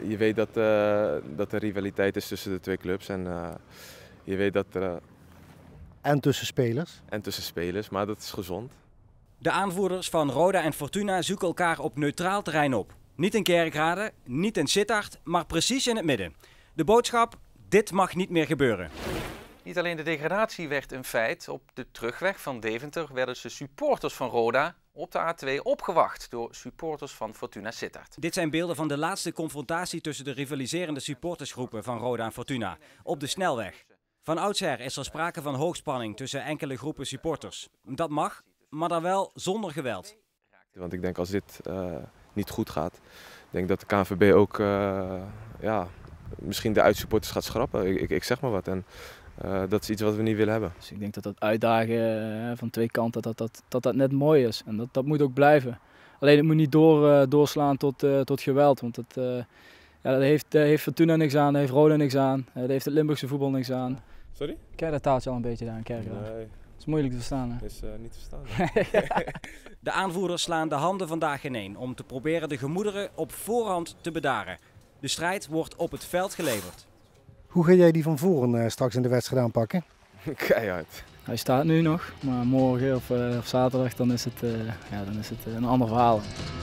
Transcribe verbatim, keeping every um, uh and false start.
je weet dat, uh, dat er rivaliteit is tussen de twee clubs. En uh, je weet dat er... Uh, en tussen spelers. En tussen spelers, maar dat is gezond. De aanvoerders van Roda en Fortuna zoeken elkaar op neutraal terrein op. Niet in Kerkrade, niet in Sittard, maar precies in het midden. De boodschap: dit mag niet meer gebeuren. Niet alleen de degradatie werd een feit. Op de terugweg van Deventer werden de supporters van Roda op de A twee opgewacht door supporters van Fortuna Sittard. Dit zijn beelden van de laatste confrontatie tussen de rivaliserende supportersgroepen van Roda en Fortuna op de snelweg. Van oudsher is er sprake van hoogspanning tussen enkele groepen supporters. Dat mag, maar dan wel zonder geweld. Want ik denk als dit uh, niet goed gaat, ik denk dat de K N V B ook uh, ja, misschien de uitsupporters gaat schrappen. Ik, ik, ik zeg maar wat. En uh, dat is iets wat we niet willen hebben. Dus ik denk dat dat uitdagen uh, van twee kanten dat dat, dat, dat net mooi is. En dat, dat moet ook blijven. Alleen het moet niet door, uh, doorslaan tot, uh, tot geweld. Want het, uh, ja, daar heeft, uh, heeft Fortuna niks aan, daar heeft Roda niks aan, uh, daar heeft het Limburgse voetbal niks aan. Sorry? Ken je dat taaltje al een beetje daar in Kerkrade? Nee. Dat is moeilijk te verstaan, hè? Dat is uh, niet te verstaan. De aanvoerders slaan de handen vandaag ineen om te proberen de gemoederen op voorhand te bedaren. De strijd wordt op het veld geleverd. Hoe ga jij die van voren uh, straks in de wedstrijd aanpakken? Keihard. Hij staat nu nog, maar morgen of, uh, of zaterdag dan is het, uh, ja, dan is het uh, een ander verhaal.